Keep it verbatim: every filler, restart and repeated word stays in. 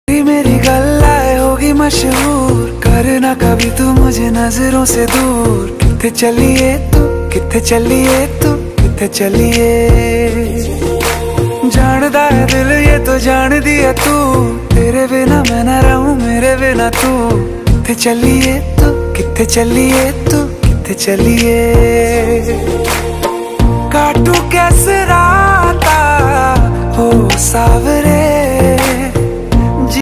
मेरी गल्लाए होगी मशहूर, करना कभी तू मुझे नजरों से दूर। किथे चलिए तू, किथे चलिए तू, किथे चलिए। जानदा है दिल ये तो जान दिया तू, तेरे बिना मैं ना रहूं मेरे बिना तू। किथे चलिए तू, किथे चलिए तू, किथे चलिए।